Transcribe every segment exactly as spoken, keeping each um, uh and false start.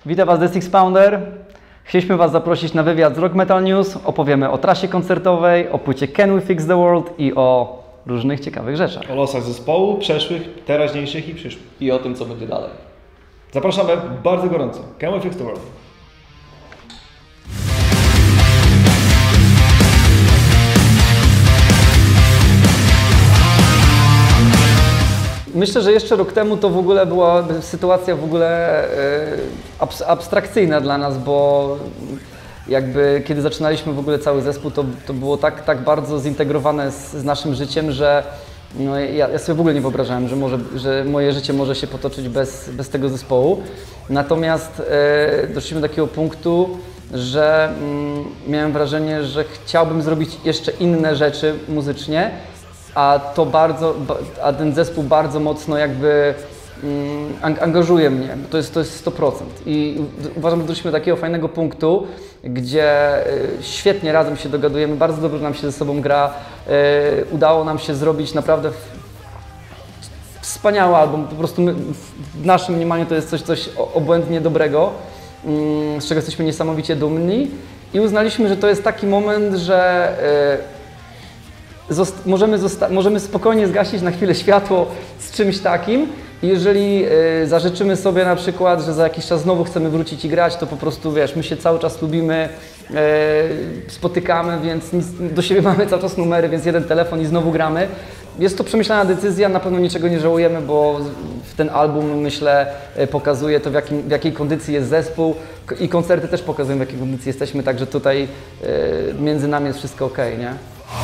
Witam Was, The Six Pounder. Chcieliśmy Was zaprosić na wywiad z Rock Metal News. Opowiemy o trasie koncertowej, o płycie Can We Fix The World i o różnych ciekawych rzeczach. O losach zespołu, przeszłych, teraźniejszych i przyszłych. I o tym, co będzie dalej. Zapraszamy bardzo gorąco. Can We Fix The World? Myślę, że jeszcze rok temu to w ogóle była sytuacja w ogóle e, abstrakcyjna dla nas, bo jakby kiedy zaczynaliśmy w ogóle cały zespół, to, to było tak, tak bardzo zintegrowane z, z naszym życiem, że no, ja, ja sobie w ogóle nie wyobrażałem, że, może, że moje życie może się potoczyć bez, bez tego zespołu. Natomiast e, doszliśmy do takiego punktu, że mm, miałem wrażenie, że chciałbym zrobić jeszcze inne rzeczy muzycznie, a to bardzo, a ten zespół bardzo mocno jakby mm, angażuje mnie, to jest, to jest sto procent. I uważam, że doszliśmy do takiego fajnego punktu, gdzie y, świetnie razem się dogadujemy, bardzo dobrze nam się ze sobą gra, y, udało nam się zrobić naprawdę wspaniały album, po prostu my, w naszym mniemaniu to jest coś, coś obłędnie dobrego, y, z czego jesteśmy niesamowicie dumni i uznaliśmy, że to jest taki moment, że y, Zost możemy, możemy spokojnie zgasić na chwilę światło z czymś takim. Jeżeli y, zażyczymy sobie na przykład, że za jakiś czas znowu chcemy wrócić i grać, to po prostu wiesz, my się cały czas lubimy, y, spotykamy, więc nic, do siebie mamy cały czas numery, więc jeden telefon i znowu gramy. Jest to przemyślana decyzja, na pewno niczego nie żałujemy, bo ten album, myślę, pokazuje to, w, jakim, w jakiej kondycji jest zespół i koncerty też pokazują, w jakiej kondycji jesteśmy, także tutaj y, między nami jest wszystko ok, nie?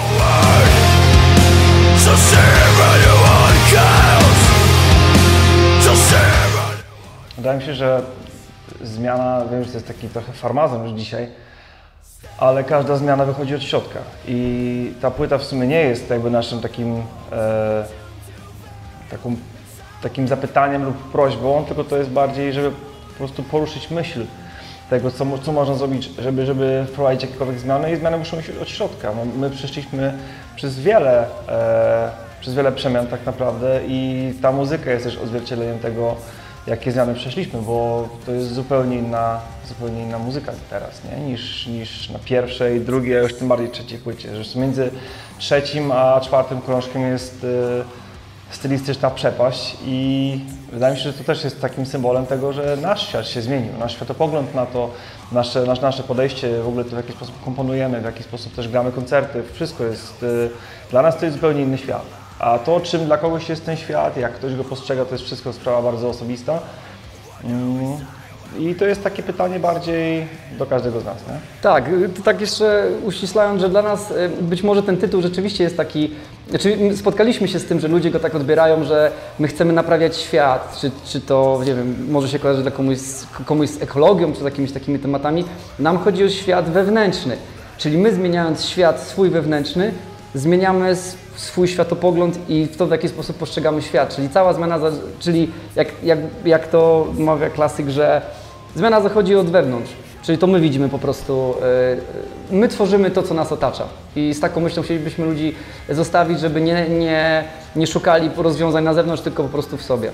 Wydaje mi się, że zmiana, wiem, że to jest taki trochę farmazon już dzisiaj, ale każda zmiana wychodzi od środka i ta płyta w sumie nie jest jakby naszym takim, e, taką, takim zapytaniem lub prośbą, tylko to jest bardziej, żeby po prostu poruszyć myśl tego, co, co można zrobić, żeby, żeby wprowadzić jakiekolwiek zmiany i zmiany muszą iść od środka. No, my przeszliśmy przez wiele, e, przez wiele przemian tak naprawdę i ta muzyka jest też odzwierciedleniem tego, jakie zmiany przeszliśmy, bo to jest zupełnie inna, zupełnie inna muzyka teraz, nie? Niż, niż na pierwszej, drugiej, a już tym bardziej trzeciej płycie. Że między trzecim a czwartym krążkiem jest e, stylistyczna przepaść i wydaje mi się, że to też jest takim symbolem tego, że nasz świat się zmienił, nasz światopogląd na to, nasze, nasze, nasze podejście, w ogóle to w jaki sposób komponujemy, w jaki sposób też gramy koncerty, wszystko jest, e, dla nas to jest zupełnie inny świat. A to, czym dla kogoś jest ten świat, jak ktoś go postrzega, to jest wszystko sprawa bardzo osobista. I to jest takie pytanie bardziej do każdego z nas, nie? Tak, to tak jeszcze uściślając, że dla nas być może ten tytuł rzeczywiście jest taki, znaczy spotkaliśmy się z tym, że ludzie go tak odbierają, że my chcemy naprawiać świat, czy, czy to, nie wiem, może się kojarzy dla komuś, komuś z ekologią, czy z jakimiś takimi tematami. Nam chodzi o świat wewnętrzny, czyli my zmieniając świat swój wewnętrzny, zmieniamy swój światopogląd i w to, w jaki sposób postrzegamy świat, czyli cała zmiana, czyli jak, jak, jak to mawia klasyk, że zmiana zachodzi od wewnątrz, czyli to my widzimy po prostu, yy, my tworzymy to, co nas otacza i z taką myślą chcielibyśmy ludzi zostawić, żeby nie, nie, nie szukali rozwiązań na zewnątrz, tylko po prostu w sobie.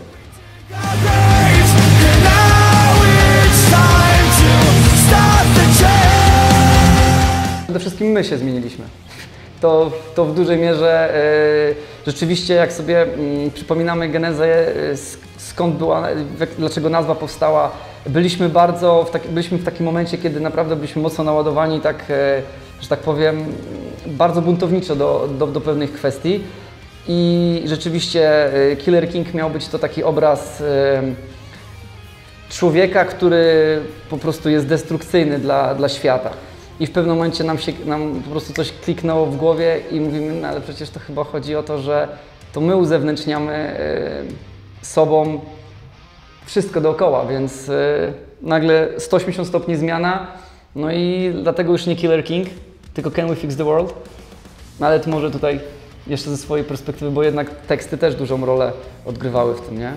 Przede wszystkim my się zmieniliśmy. To, to w dużej mierze e, rzeczywiście, jak sobie m, przypominamy genezę, e, skąd była, dlaczego nazwa powstała, byliśmy bardzo, w taki, byliśmy w takim momencie, kiedy naprawdę byliśmy mocno naładowani, tak, e, że tak powiem, bardzo buntowniczo do, do, do pewnych kwestii i rzeczywiście e, Killer King miał być to taki obraz e, człowieka, który po prostu jest destrukcyjny dla, dla świata. I w pewnym momencie nam, się, nam po prostu coś kliknęło w głowie i mówimy, no ale przecież to chyba chodzi o to, że to my uzewnętrzniamy y, sobą wszystko dookoła, więc y, nagle sto osiemdziesiąt stopni zmiana, no i dlatego już nie Killer King, tylko Can We Fix The World? No ale to może tutaj jeszcze ze swojej perspektywy, bo jednak teksty też dużą rolę odgrywały w tym, nie?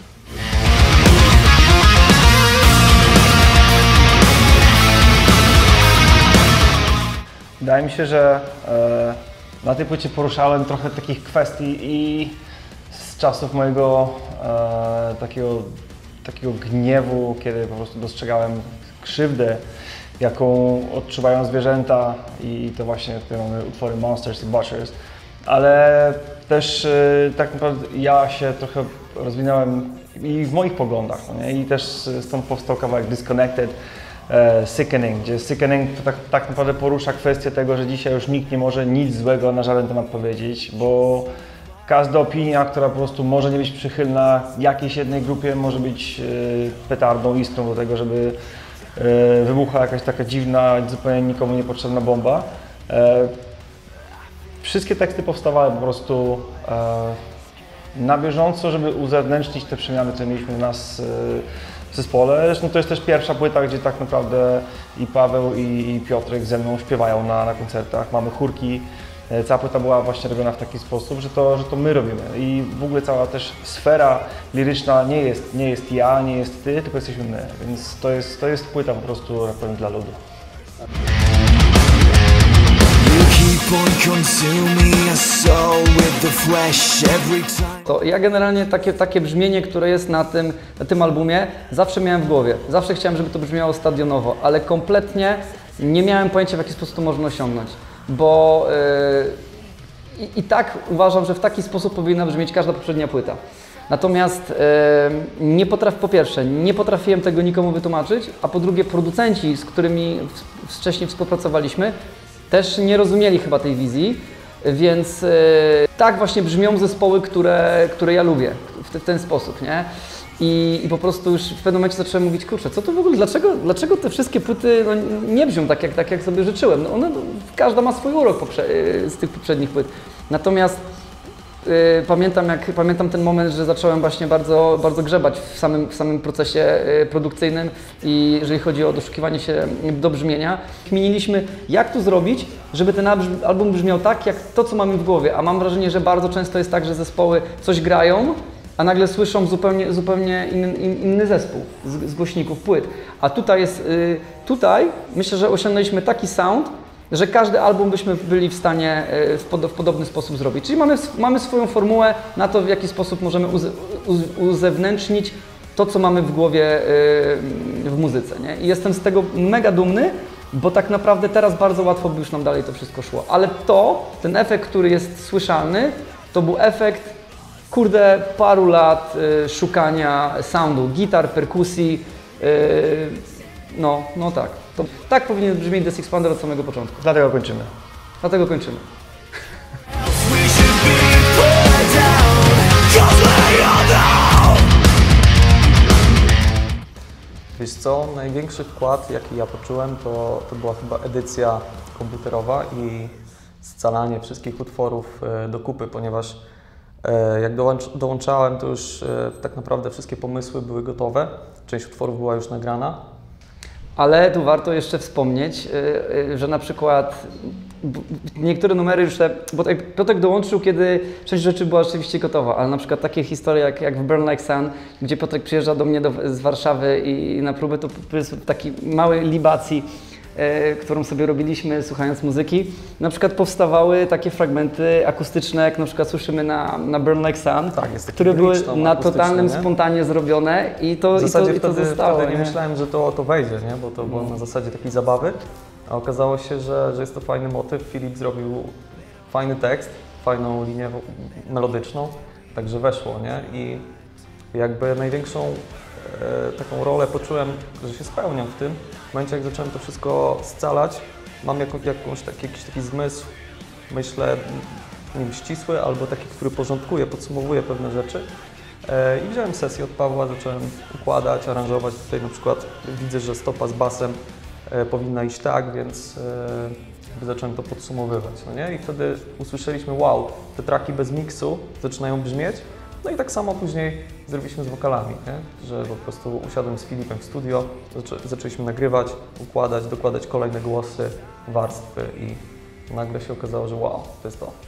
Wydaje mi się, że e, na tej płycie poruszałem trochę takich kwestii i z czasów mojego e, takiego takiego gniewu, kiedy po prostu dostrzegałem krzywdę, jaką odczuwają zwierzęta i to właśnie tutaj mamy utwory Monsters i Butchers, ale też tak naprawdę ja się trochę rozwinąłem i w moich poglądach, no nie? I też stąd powstał kawałek Disconnected, e, Sickening, gdzie Sickening to tak, tak naprawdę porusza kwestię tego, że dzisiaj już nikt nie może nic złego na żaden temat powiedzieć, bo każda opinia, która po prostu może nie być przychylna jakiejś jednej grupie, może być e, petardą, iskrą do tego, żeby e, wybuchła jakaś taka dziwna, zupełnie nikomu niepotrzebna bomba. E, wszystkie teksty powstawały po prostu e, na bieżąco, żeby uzewnętrznić te przemiany, które mieliśmy w nas w zespole. Zresztą to jest też pierwsza płyta, gdzie tak naprawdę i Paweł, i Piotrek ze mną śpiewają na, na koncertach. Mamy chórki. Cała płyta była właśnie robiona w taki sposób, że to, że to my robimy. I w ogóle cała też sfera liryczna nie jest, nie jest ja, nie jest ty, tylko jesteśmy my. Więc to jest, to jest płyta po prostu, tak powiem, dla ludu. To ja generalnie takie, takie brzmienie, które jest na tym, na tym albumie, zawsze miałem w głowie. Zawsze chciałem, żeby to brzmiało stadionowo, ale kompletnie nie miałem pojęcia, w jaki sposób to można osiągnąć. Bo yy, i, i tak uważam, że w taki sposób powinna brzmieć każda poprzednia płyta. Natomiast yy, nie potraf, po pierwsze, nie potrafiłem tego nikomu wytłumaczyć, a po drugie producenci, z którymi w, wcześniej współpracowaliśmy, też nie rozumieli chyba tej wizji, więc yy, tak właśnie brzmią zespoły, które, które ja lubię w, te, w ten sposób, nie? I, I po prostu już w pewnym momencie zacząłem mówić, kurczę, co to w ogóle, dlaczego, dlaczego te wszystkie płyty no, nie brzmią tak jak, tak, jak sobie życzyłem? No one, no, każda ma swój urok poprze, z tych poprzednich płyt. Natomiast yy, pamiętam, jak, pamiętam ten moment, że zacząłem właśnie bardzo, bardzo grzebać w samym, w samym procesie yy, produkcyjnym i jeżeli chodzi o doszukiwanie się do brzmienia. Kminiliśmy, jak to zrobić, żeby ten album brzmiał tak, jak to, co mamy w głowie. A mam wrażenie, że bardzo często jest tak, że zespoły coś grają, a nagle słyszą zupełnie, zupełnie inny, inny zespół z, z głośników, płyt. A tutaj jest, yy, tutaj myślę, że osiągnęliśmy taki sound, że każdy album byśmy byli w stanie yy, w, pod, w podobny sposób zrobić. Czyli mamy, mamy swoją formułę na to, w jaki sposób możemy uze, uz, uzewnętrznić to, co mamy w głowie yy, w muzyce, nie? I jestem z tego mega dumny, bo tak naprawdę teraz bardzo łatwo by już nam dalej to wszystko szło. Ale to, ten efekt, który jest słyszalny, to był efekt kurde, paru lat y, szukania soundu, gitar, perkusji, y, no, no tak. To, tak powinien brzmieć The Sixpander od samego początku. Dlatego kończymy. Dlatego kończymy. Wiesz co, największy wkład, jaki ja poczułem, to, to była chyba edycja komputerowa i scalanie wszystkich utworów y, do kupy, ponieważ jak dołączałem, to już tak naprawdę wszystkie pomysły były gotowe, część utworów była już nagrana. Ale tu warto jeszcze wspomnieć, że na przykład niektóre numery już te, bo Piotrek dołączył, kiedy część rzeczy była rzeczywiście gotowa, ale na przykład takie historie jak, jak w Burn Like Sun, gdzie Piotrek przyjeżdża do mnie do, z Warszawy i na próbę to jest taki małej libacji, e, którą sobie robiliśmy słuchając muzyki. Na przykład powstawały takie fragmenty akustyczne, jak na przykład słyszymy na, na Burn Like Sun, tak, jest które były na totalnym nie? spontanie zrobione i to, w zasadzie i to, wtedy, i to zostało. Wtedy nie, nie myślałem, że to, to wejdzie, nie? Bo to było na zasadzie takiej zabawy, a okazało się, że, że jest to fajny motyw. Filip zrobił fajny tekst, fajną linię melodyczną, także weszło, nie? I jakby największą e, taką rolę poczułem, że się spełniam w tym. W momencie, jak zacząłem to wszystko scalać, mam jako, jakąś taki, jakiś taki zmysł, myślę, nie wiem, ścisły, albo taki, który porządkuje, podsumowuje pewne rzeczy. E, I wziąłem sesję od Pawła, zacząłem układać, aranżować. Tutaj na przykład widzę, że stopa z basem e, powinna iść tak, więc e, zacząłem to podsumowywać. No nie? I wtedy usłyszeliśmy, wow, te traki bez miksu zaczynają brzmieć. No i tak samo później zrobiliśmy z wokalami, nie? Że po prostu usiadłem z Filipem w studio, zaczę zaczęliśmy nagrywać, układać, dokładać kolejne głosy, warstwy i nagle się okazało, że wow, to jest to.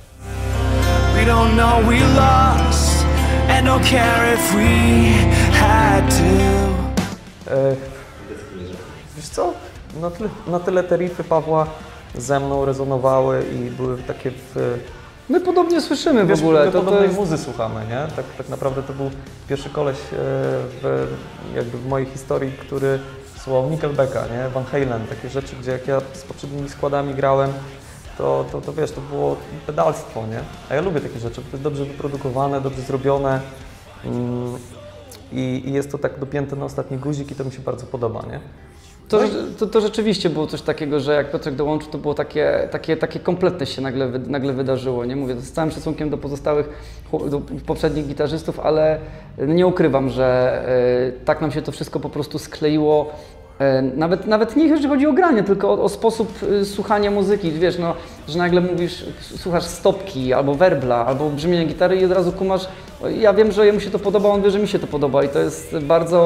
We don't know we lost and don't care if we had to. E, wiesz co? Na tyle, na tyle te riffy Pawła ze mną rezonowały i były takie w, My podobnie słyszymy Wiesz, w ogóle. my To, to podobnej jest... muzy słuchamy, nie? Tak, tak naprawdę to był pierwszy koleś e, w, jakby w mojej historii, który słuchał Nickelbacka, nie? Van Halen, takie rzeczy, gdzie jak ja z poprzednimi składami grałem, to, to, to wiesz, to było pedalstwo, nie? A ja lubię takie rzeczy, bo to jest dobrze wyprodukowane, dobrze zrobione mm, i, i jest to tak dopięte na ostatni guzik i to mi się bardzo podoba, nie? To, to, to rzeczywiście było coś takiego, że jak Piotrek dołączył, to było takie, takie, takie kompletne się nagle, wy- nagle wydarzyło. Nie mówię, z całym szacunkiem do pozostałych, chłop- do poprzednich gitarzystów, ale nie ukrywam, że e, tak nam się to wszystko po prostu skleiło. E, nawet, nawet nie jeżeli chodzi o granie, tylko o, o sposób e, słuchania muzyki. Wiesz, no, że nagle mówisz, słuchasz stopki, albo werbla, albo brzmienia gitary i od razu kumasz, ja wiem, że jemu się to podoba, on wie, że mi się to podoba i to jest bardzo...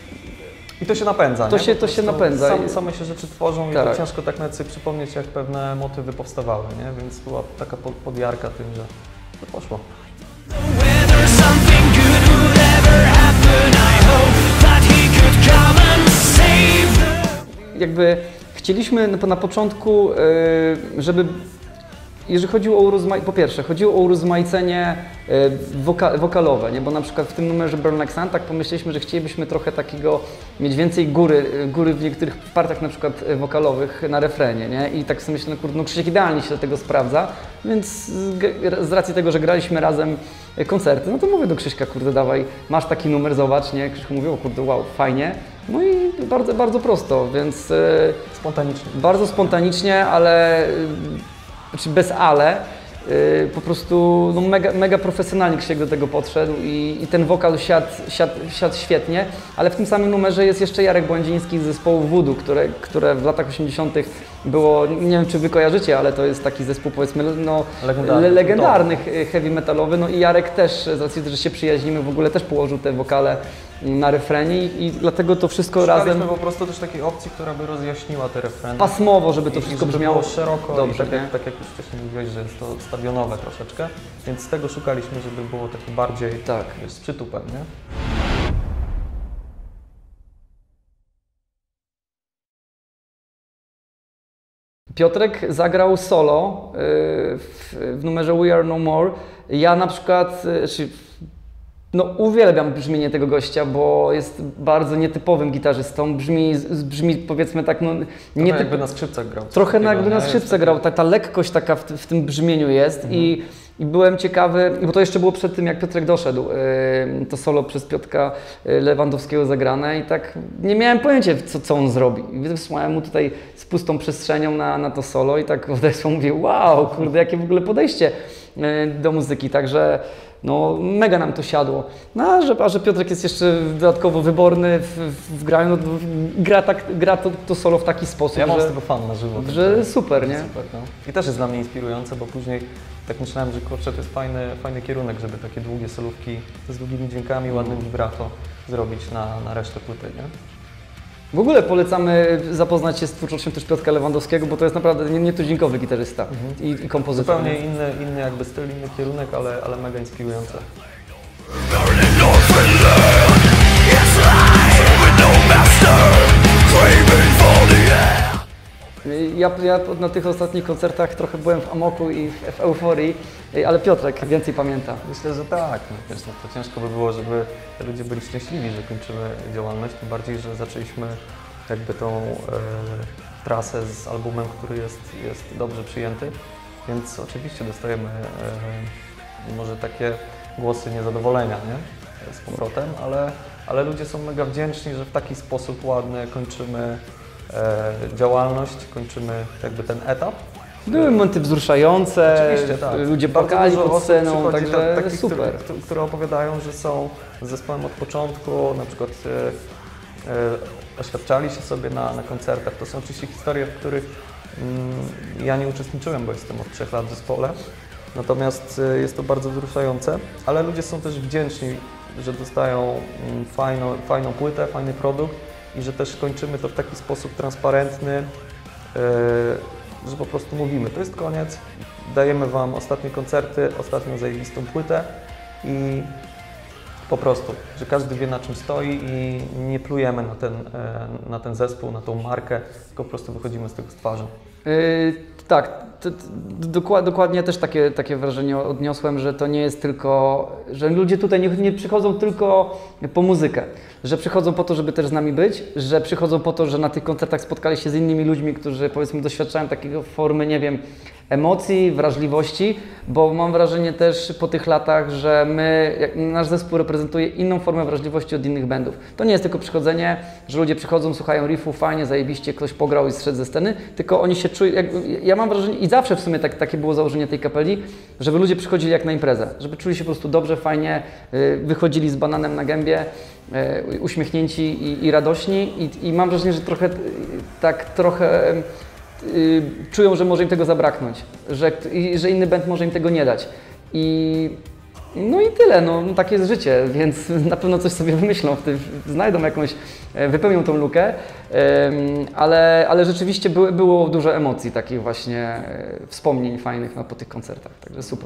I to się napędza, To nie? się- Po to się prostu napędza. Sam, same się rzeczy tworzą i Tak. to ciężko tak nawet sobie przypomnieć, jak pewne motywy powstawały, nie? Więc była taka po- podjarka tym, że to poszło. Whether something good would ever happen, I hope that he could come and save the... Jakby chcieliśmy na, na początku, y, żeby jeżeli chodziło o urozmaicenie, po pierwsze, chodziło o urozmaicenie y, woka, wokalowe, nie? Bo na przykład w tym numerze Burn Like Sun tak pomyśleliśmy, że chcielibyśmy trochę takiego, mieć więcej góry, y, góry w niektórych partiach na przykład y, wokalowych na refrenie, nie? I tak sobie myślę, no kurde, no Krzysiek idealnie się do tego sprawdza, więc z, g- z racji tego, że graliśmy razem y, koncerty, no to mówię do Krzyśka, kurde, dawaj, masz taki numer, zobacz, nie? Krzysiek mówi, o kurde, wow, fajnie. No i bardzo, bardzo prosto, więc y, Spontanicznie. bardzo spontanicznie, ale y, znaczy bez ale, y, po prostu no mega, mega profesjonalnie Krzysiek do tego podszedł i, i ten wokal siadł, siadł, siadł świetnie, ale w tym samym numerze jest jeszcze Jarek Błędziński z zespołu Voodoo, które, które w latach osiemdziesiątych było, nie wiem czy wy kojarzycie, ale to jest taki zespół powiedzmy no, Legendarny. le, legendarny heavy metalowy, no i Jarek też, z racji, że się przyjaźnimy, w ogóle też położył te wokale na refrenie i, i dlatego to wszystko Szukaliśmy razem po prostu też takiej opcji, która by rozjaśniła te refreny. pasmowo, żeby to I- wszystko i żeby brzmiało było szeroko dobrze, i tak, nie? jak, tak jak już wcześniej mówiłeś, że jest to stadionowe troszeczkę, więc z tego szukaliśmy, żeby było takie bardziej Tak. wiesz, z przytupem, nie? Piotrek zagrał solo y, w, w numerze We Are No More. Ja na przykład, y, czy, no uwielbiam brzmienie tego gościa, bo jest bardzo nietypowym gitarzystą. Brzmi, z- brzmi powiedzmy tak, no Trochę nietyp... jakby na skrzypcach grał. coś Trochę na, takiego, jakby na nie? Jest skrzypce taki- grał, ta, ta lekkość taka w, t- w tym brzmieniu jest i, i byłem ciekawy, bo to jeszcze było przed tym jak Piotrek doszedł, yy, to solo przez Piotrka yy, Lewandowskiego zagrane i tak nie miałem pojęcia co, co on zrobi. I wysłałem mu tutaj z pustą przestrzenią na, na to solo i tak odeszło, mówię wow, kurde jakie w ogóle podejście yy, do muzyki, także no mega nam to siadło. No a że, a że Piotrek jest jeszcze dodatkowo wyborny w, w, w graniu, no, gra, tak, gra to, to solo w taki sposób, Ja mam że... z tego fan na żywo. Że także- super, nie? Super, no. I też jest dla mnie inspirujące, bo później tak myślałem, że kurczę, to jest fajny, fajny kierunek, żeby takie długie solówki z długimi dźwiękami, ładnym vibrato zrobić na, na resztę płyty, nie? W ogóle polecamy zapoznać się z twórczością też Piotrka Lewandowskiego, bo to jest naprawdę nie- nietuzinkowy gitarzysta i, i kompozytor. Zupełnie nie? inny, inny jakby styl, inny kierunek, ale, ale mega inspirujące. Ja, ja na tych ostatnich koncertach trochę byłem w amoku i w, w euforii, ale Piotrek więcej pamięta. Myślę, że tak. No, wiesz, no, to ciężko by było, żeby ludzie byli szczęśliwi, że kończymy działalność, tym bardziej, że zaczęliśmy jakby tą e, trasę z albumem, który jest, jest dobrze przyjęty, więc oczywiście dostajemy e, może takie głosy niezadowolenia, nie? Z powrotem, ale, ale ludzie są mega wdzięczni, że w taki sposób ładny kończymy e, działalność, kończymy jakby ten etap. Były momenty wzruszające, Oczywiście, tak. ludzie Bardzo płakali dużo pod osób sceną, przychodzi, także ta- takich, super. Które, które opowiadają, że są z zespołem od początku, na przykład e, e, oświadczali się sobie na, na koncertach. To są oczywiście historie, w których mm, ja nie uczestniczyłem, bo jestem od trzech lat w zespole. Natomiast e, jest to bardzo wzruszające, ale ludzie są też wdzięczni, że dostają mm, fajną, fajną płytę, fajny produkt i że też kończymy to w taki sposób transparentny, e, że po prostu mówimy, to jest koniec, dajemy Wam ostatnie koncerty, ostatnią zajebistą płytę i Po prostu, że każdy wie na czym stoi i nie plujemy na ten, e, na ten zespół, na tą markę, tylko po prostu wychodzimy z tego z twarzą. Yy, tak, to, to, dokład, dokładnie też takie, takie wrażenie odniosłem, że to nie jest tylko, że ludzie tutaj nie, nie przychodzą tylko po muzykę, że przychodzą po to, żeby też z nami być, że przychodzą po to, że na tych koncertach spotkali się z innymi ludźmi, którzy powiedzmy doświadczają takiego formy, nie wiem, emocji, wrażliwości, bo mam wrażenie też po tych latach, że my, jak nasz zespół reprezentuje inną formę wrażliwości od innych bandów. To nie jest tylko przychodzenie, że ludzie przychodzą, słuchają riffu, fajnie, zajebiście, ktoś pograł i zszedł ze sceny, tylko oni się czują, jak, ja mam wrażenie i zawsze w sumie tak, takie było założenie tej kapeli, żeby ludzie przychodzili jak na imprezę, żeby czuli się po prostu dobrze, fajnie, wychodzili z bananem na gębie, uśmiechnięci i, i radośni i, i mam wrażenie, że trochę tak trochę y, czują, że może im tego zabraknąć, że, i, że inny band może im tego nie dać. I no i tyle, no, no takie jest życie, więc na pewno coś sobie wymyślą, w tym, znajdą jakąś, wypełnią tą lukę, ale, ale rzeczywiście były, było dużo emocji, takich właśnie wspomnień fajnych no, po tych koncertach, także super.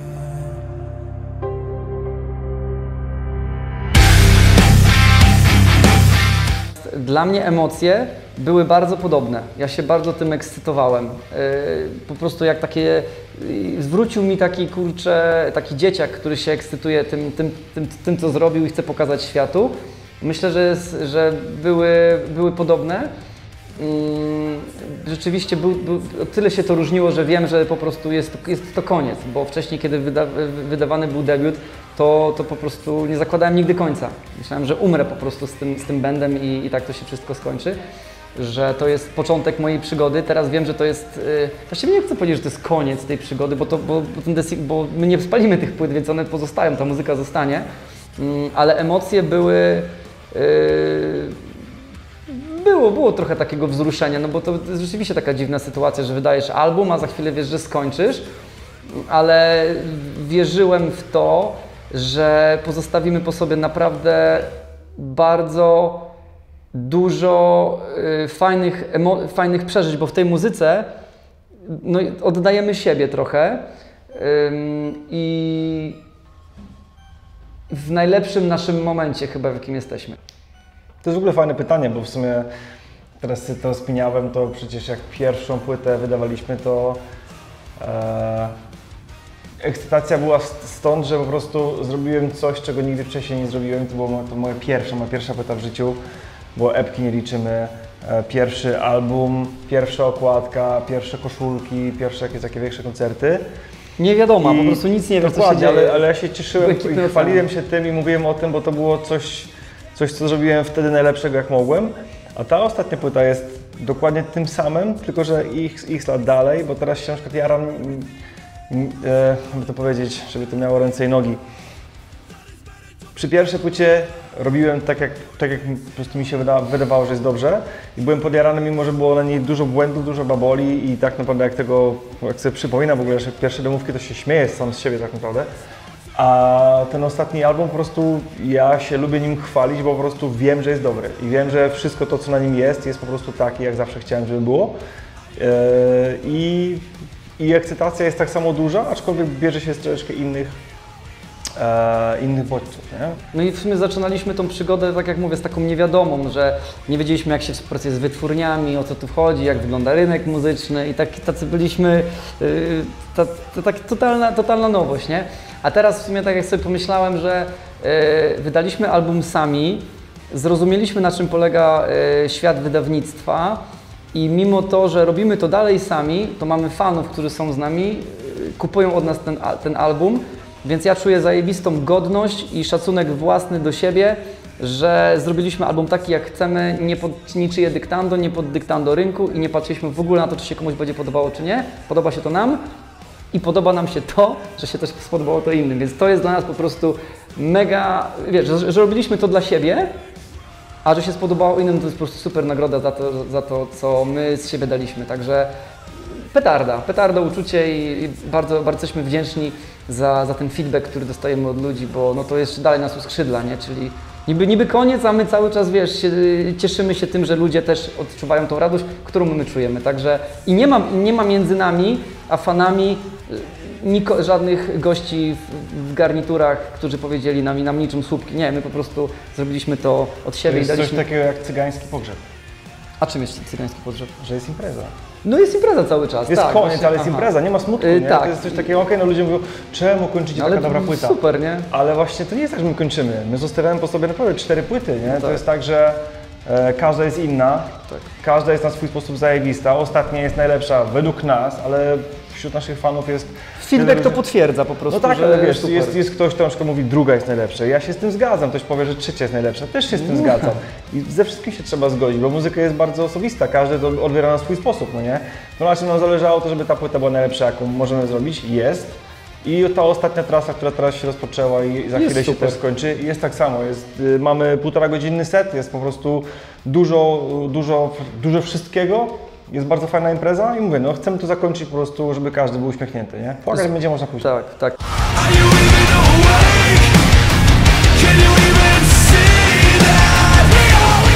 Dla mnie emocje były bardzo podobne. Ja się bardzo tym ekscytowałem. Po prostu jak takie, zwrócił mi taki kurczę, taki dzieciak, który się ekscytuje tym, tym, tym, tym co zrobił i chce pokazać światu. Myślę, że, jest, że były, były podobne. Rzeczywiście był, był, tyle się to różniło, że wiem, że po prostu jest, jest to koniec, bo wcześniej, kiedy wyda, wydawany był debiut, to, to po prostu nie zakładałem nigdy końca. Myślałem, że umrę po prostu z tym, z tym bandem i, i tak to się wszystko skończy, że to jest początek mojej przygody. Teraz wiem, że to jest, yy, właściwie nie chcę powiedzieć, że to jest koniec tej przygody, bo, to, bo, bo, ten desik, bo my nie spalimy tych płyt, więc one pozostają, ta muzyka zostanie, yy, ale emocje były... Yy, Było, było trochę takiego wzruszenia, no bo to jest rzeczywiście taka dziwna sytuacja, że wydajesz album, a za chwilę wiesz, że skończysz, ale wierzyłem w to, że pozostawimy po sobie naprawdę bardzo dużo y, fajnych, emo- fajnych przeżyć, bo w tej muzyce no, oddajemy siebie trochę y, i w najlepszym naszym momencie chyba, w jakim jesteśmy. To jest w ogóle fajne pytanie, bo w sumie teraz to rozpiniałem, to przecież jak pierwszą płytę wydawaliśmy, to e, ekscytacja była stąd, że po prostu zrobiłem coś, czego nigdy wcześniej nie zrobiłem. To była to moja pierwsza, moja pierwsza płyta w życiu, bo epki nie liczymy. E, pierwszy album, pierwsza okładka, pierwsze koszulki, pierwsze jakieś takie większe koncerty. Nie wiadomo, I po prostu nic nie wiem, co się dokładnie, dzieje. ale, ale ja się cieszyłem i chwaliłem się tym i mówiłem o tym, bo to było coś, coś, co zrobiłem wtedy najlepszego, jak mogłem. A ta ostatnia płyta jest dokładnie tym samym, tylko że ich, ich lat dalej, bo teraz się na przykład jaram, e, jakby to powiedzieć, żeby to miało ręce i nogi. Przy pierwszej płycie robiłem tak, jak, tak jak po prostu mi się wyda, wydawało, że jest dobrze i byłem podjarany, mimo że było na niej dużo błędów, dużo baboli i tak naprawdę jak tego, jak sobie przypominam w ogóle, że pierwsze demówki to się śmieję sam z siebie tak naprawdę. A ten ostatni album po prostu ja się lubię nim chwalić, bo po prostu wiem, że jest dobry i wiem, że wszystko to, co na nim jest, jest po prostu takie, jak zawsze chciałem, żeby było. Yy, i, I ekscytacja jest tak samo duża, aczkolwiek bierze się z troszeczkę innych, e, innych bodźców, nie? No i w sumie zaczynaliśmy tą przygodę, tak jak mówię, z taką niewiadomą, że nie wiedzieliśmy, jak się współpracuje z wytwórniami, o co tu chodzi, jak wygląda rynek muzyczny i tak, tacy byliśmy, yy, ta, ta, ta totalna, totalna nowość, nie? A teraz w sumie tak jak sobie pomyślałem, że yy, wydaliśmy album sami, zrozumieliśmy, na czym polega yy, świat wydawnictwa i mimo to, że robimy to dalej sami, to mamy fanów, którzy są z nami, yy, kupują od nas ten, ten album, więc ja czuję zajebistą godność i szacunek własny do siebie, że zrobiliśmy album taki, jak chcemy, nie pod niczyje dyktando, nie pod dyktando rynku i nie patrzyliśmy w ogóle na to, czy się komuś będzie podobało, czy nie. Podoba się to nam i podoba nam się to, że się też spodobało to innym, więc to jest dla nas po prostu mega, wiesz, że, że robiliśmy to dla siebie, a że się spodobało innym, to jest po prostu super nagroda za to, za to co my z siebie daliśmy, także petarda, petarda uczucie i, i bardzo, bardzo jesteśmy wdzięczni za, za ten feedback, który dostajemy od ludzi, bo no to jeszcze dalej nas uskrzydla, nie? Czyli niby, niby koniec, a my cały czas, wiesz, się, cieszymy się tym, że ludzie też odczuwają tą radość, którą my czujemy, także i nie ma, nie ma między nami a fanami niko, żadnych gości w, w garniturach, którzy powiedzieli nam i nam niczym słupki. Nie, my po prostu zrobiliśmy to od To siebie jest i daliśmy... coś takiego jak cygański pogrzeb, A czym jest cygański pogrzeb? że jest impreza. No jest impreza cały czas, Jest tak, koniec, właśnie, ale jest aha. impreza, nie ma smutku, Yy, nie? tak. To jest coś takiego, okej, no ludzie mówią, czemu kończycie No, taka ale dobra płyta? super, nie? Ale właśnie to nie jest tak, że my kończymy. My zostawiamy po sobie naprawdę cztery płyty, nie? To tak. jest tak, że e, każda jest inna, Tak. każda jest na swój sposób zajebista. Ostatnia jest najlepsza według nas, ale wśród naszych fanów jest... Feedback tyle to ludzi- potwierdza po prostu, No tak, że ale wiesz, super. jest, jest ktoś, kto na przykład mówi, druga jest najlepsza. Ja się z tym zgadzam, ktoś powie, że trzecia jest najlepsza. Też się z tym zgadzam. I ze wszystkim się trzeba zgodzić, bo muzyka jest bardzo osobista, każdy to odbiera na swój sposób, no nie? No na czym nam zależało to, żeby ta płyta była najlepsza, jaką możemy zrobić, jest. I ta ostatnia trasa, która teraz się rozpoczęła i za Jest chwilę się super. też skończy, jest tak samo. Jest, y, mamy półtora godzinny set, jest po prostu dużo, dużo, dużo wszystkiego. Jest bardzo fajna impreza i mówię, no chcemy to zakończyć po prostu, żeby każdy był uśmiechnięty, nie? Płakać będzie można później. Tak, tak. Are you even awake? Can you even see that we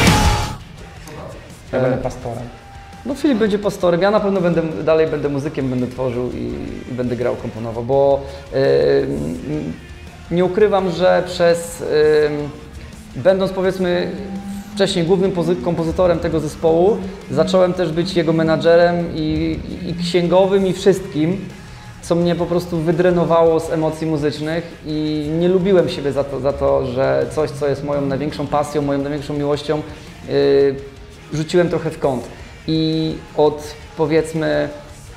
are? Ja będę pastorem. No Filip będzie pastorem, ja na pewno będę, dalej będę muzykiem, będę tworzył i, i będę grał, komponował, bo yy, nie ukrywam, że przez, yy, będąc powiedzmy wcześniej głównym pozy- kompozytorem tego zespołu, zacząłem też być jego menadżerem i, i, i księgowym i wszystkim, co mnie po prostu wydrenowało z emocji muzycznych i nie lubiłem siebie za to, za to że coś, co jest moją największą pasją, moją największą miłością, yy, rzuciłem trochę w kąt. I od powiedzmy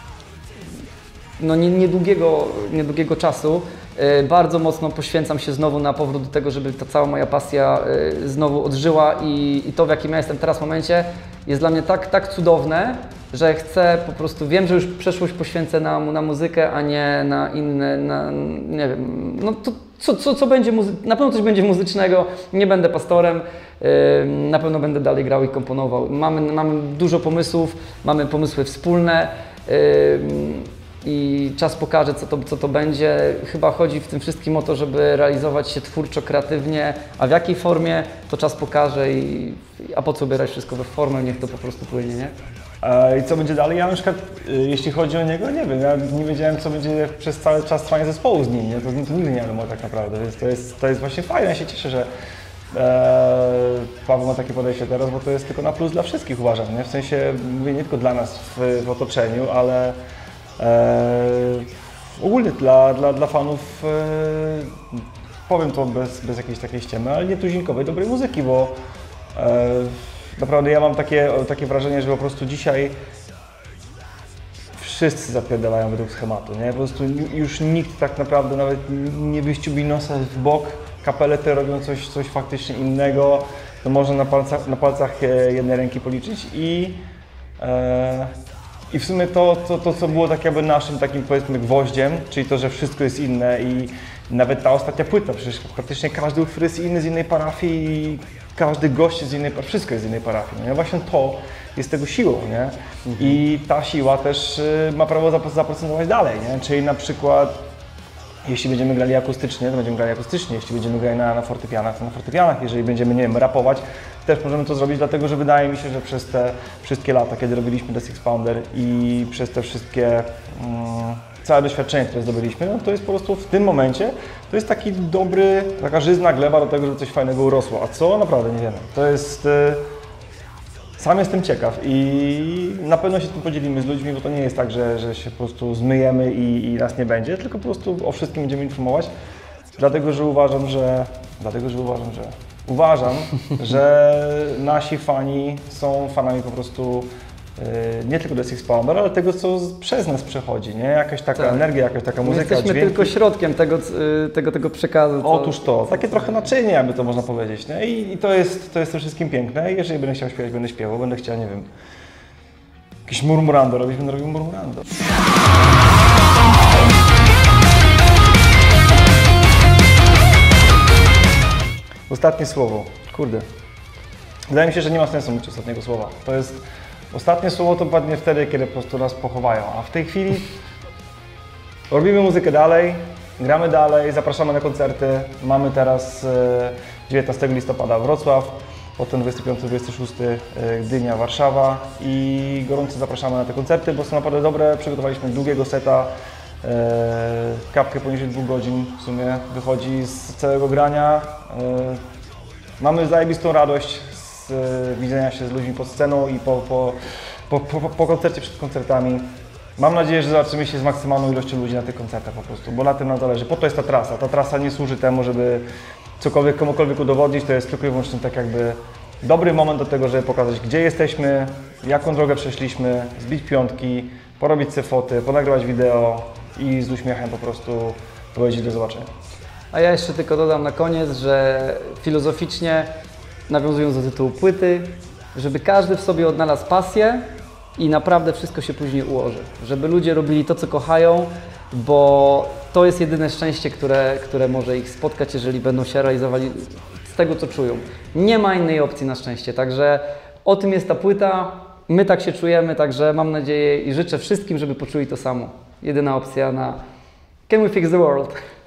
no nie, niedługiego, niedługiego czasu y, bardzo mocno poświęcam się znowu na powrót do tego, żeby ta cała moja pasja y, znowu odżyła i, i to, w jakim ja jestem teraz w momencie, jest dla mnie tak, tak cudowne, że chcę po prostu, wiem, że już przeszłość poświęcę na, na muzykę, a nie na inne, na, nie wiem, no to co, co, co będzie, muzy- na pewno coś będzie muzycznego, nie będę pastorem, yy, na pewno będę dalej grał i komponował. Mamy, mamy dużo pomysłów, mamy pomysły wspólne yy, i czas pokaże, co to, co to będzie. Chyba chodzi w tym wszystkim o to, żeby realizować się twórczo, kreatywnie, a w jakiej formie, to czas pokaże i, a po co ubierać wszystko we formę, niech to po prostu płynie, nie? E, I co będzie dalej? Ja na przykład, y, jeśli chodzi o niego, nie wiem, ja nie wiedziałem, co będzie przez cały czas trwania zespołu z nim, nie? To, to nigdy nie wiadomo tak naprawdę, więc to jest, to jest właśnie fajne, ja się cieszę, że e, Paweł ma takie podejście teraz, bo to jest tylko na plus dla wszystkich, uważam, nie? W sensie, mówię, nie tylko dla nas w, w otoczeniu, ale e, ogólnie dla, dla, dla fanów, e, powiem to bez, bez jakiejś takiej ściemy, ale nietuzinkowej, dobrej muzyki, bo e, naprawdę ja mam takie, takie wrażenie, że po prostu dzisiaj wszyscy zapierdalają według schematu, nie? Po prostu już nikt tak naprawdę nawet nie wyściubi nosa w bok, kapelety robią coś, coś faktycznie innego, to można na palcach, na palcach jednej ręki policzyć i, e, i w sumie to, to, to, co było tak jakby naszym takim powiedzmy gwoździem, czyli to, że wszystko jest inne i nawet ta ostatnia płyta, przecież praktycznie każdy utwór jest inny z innej parafii i każdy gość jest z innej parafii, wszystko jest z innej parafii, nie? Właśnie to jest tego siłą, nie? Mhm. I ta siła też y, ma prawo zap- zaprocentować dalej, nie? Czyli na przykład jeśli będziemy grali akustycznie, to będziemy grali akustycznie, jeśli będziemy grali na, na fortepianach, to na fortepianach, jeżeli będziemy, nie wiem, rapować, też możemy to zrobić, dlatego że wydaje mi się, że przez te wszystkie lata, kiedy robiliśmy The Six Pounder i przez te wszystkie mm, całe doświadczenie, które zdobyliśmy, no to jest po prostu w tym momencie, to jest taki dobry, taka żyzna gleba do tego, żeby coś fajnego urosło. A co? Naprawdę nie wiemy. To jest... Y, sam jestem ciekaw i na pewno się tym podzielimy z ludźmi, bo to nie jest tak, że, że się po prostu zmyjemy i, i nas nie będzie, tylko po prostu o wszystkim będziemy informować, dlatego że uważam, że... Dlatego, że uważam, że... Uważam, że nasi fani są fanami po prostu nie tylko The Six Pounder, ale tego, co przez nas przechodzi, nie? Jakaś taka Tak. energia, jakaś taka My muzyka, jesteśmy dźwięki. tylko środkiem tego, tego, tego przekazu. co- Otóż to, takie trochę naczynie, jakby to można powiedzieć, nie? I, i to jest to jest tym wszystkim piękne. I jeżeli będę chciał śpiewać, będę śpiewał, będę chciał, nie wiem, jakieś murmurando robić, będę robił murmurando. Ostatnie słowo. Kurde. Wydaje mi się, że nie ma sensu mówić ostatniego słowa. To jest... Ostatnie słowo to padnie wtedy, kiedy po prostu nas pochowają, a w tej chwili robimy muzykę dalej, gramy dalej, zapraszamy na koncerty. Mamy teraz dziewiętnastego listopada Wrocław, potem dwudziestego piątego do dwudziestego szóstego Gdynia, Warszawa i gorąco zapraszamy na te koncerty, bo są naprawdę dobre. Przygotowaliśmy długiego seta, e, kapkę poniżej dwóch godzin w sumie wychodzi z całego grania. E, mamy zajebistą radość z e, widzenia się z ludźmi pod sceną i po, po, po, po, po koncercie, przed koncertami. Mam nadzieję, że zobaczymy się z maksymalną ilością ludzi na tych koncertach po prostu, bo na tym nam zależy. Po to jest ta trasa. Ta trasa nie służy temu, żeby cokolwiek komukolwiek udowodnić, to jest tylko i wyłącznie tak jakby dobry moment do tego, żeby pokazać, gdzie jesteśmy, jaką drogę przeszliśmy, zbić piątki, porobić sobie foty, ponagrywać wideo i z uśmiechem po prostu powiedzieć do zobaczenia. A ja jeszcze tylko dodam na koniec, że filozoficznie, nawiązując do tytułu płyty, żeby każdy w sobie odnalazł pasję i naprawdę wszystko się później ułoży. Żeby ludzie robili to, co kochają, bo to jest jedyne szczęście, które, które może ich spotkać, jeżeli będą się realizowali z tego, co czują. Nie ma innej opcji na szczęście, także o tym jest ta płyta. My tak się czujemy, także mam nadzieję i życzę wszystkim, żeby poczuli to samo. Jedyna opcja na Can We Fix the World?